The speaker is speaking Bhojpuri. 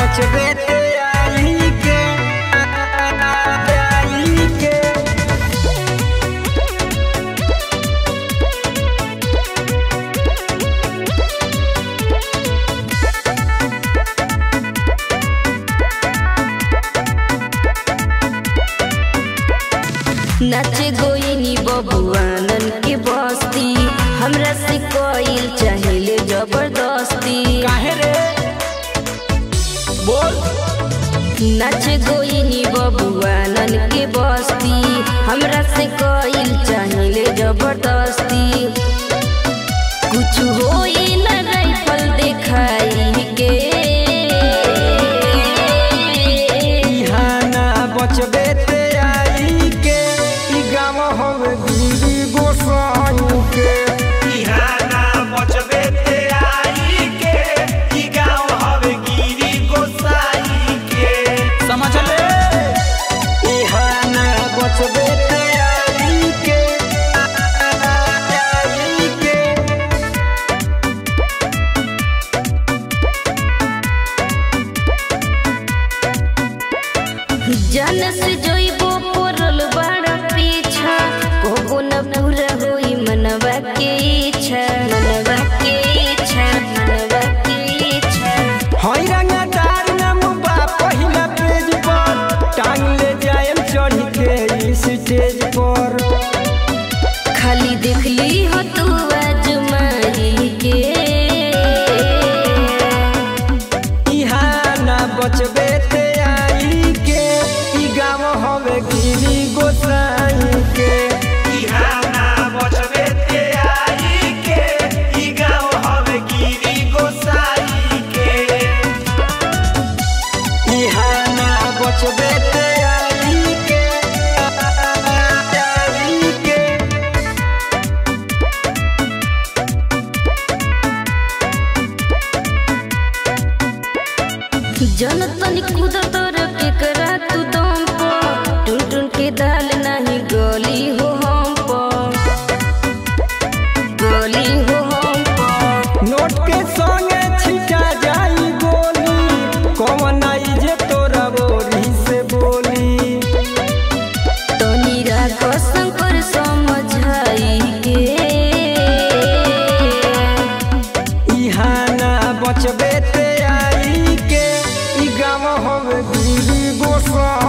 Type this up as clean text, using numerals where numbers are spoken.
बचबे ते आई के नाचे गोइनी बबुआनन के बस्ती हमरा से कोइल चाहिए जबरदस्ती। काहे रे बोल। नाचे गोइनी बबुआनन के बस्ती हमरा से कोइल चाहिए जबरदस्ती। कुछ होई न राइफल दिखाई के इहाँ ना बचबे ते आई के ई गाँव हवे गिरी गोसाई के। इहाँ ना बचबे ते आई के ई गाँव हवे गिरी गोसाई के। समझ ले इहाँ ना बचबे ते आई के जन से जोइबो पड़ल बड़ा पीछा कोबो न पूरा होई मनवा के इच्छा मनवा के इच्छा मनवा के इच्छा। हई रंगदार नाम बा पहिला पेज पर टांग ले जाएम चढ़ के इस स्टेज पर। खाली देखली हो तू आजमाई के इहाँ ना बचबे ते आई के ई गाँव हवे गिरी गोसाई के। इहाँ ना बचबे ते आई के ई गाँव हवे गिरी गोसाई के। इहाँ ना बचबे ते आई के जन तनी कूद तोर केकरा तू दम पर टुन टुन के दाल नहीं गली हो हम पर गली हो हम पर। नोट के संगे छिटा जाई गोली कौन आई जे तोरा बोरी से बोली। तनी राखो शंकर समझाई के इहाँ ना बचबे ते आई के ई गाँव हवे गिरी गोसाई।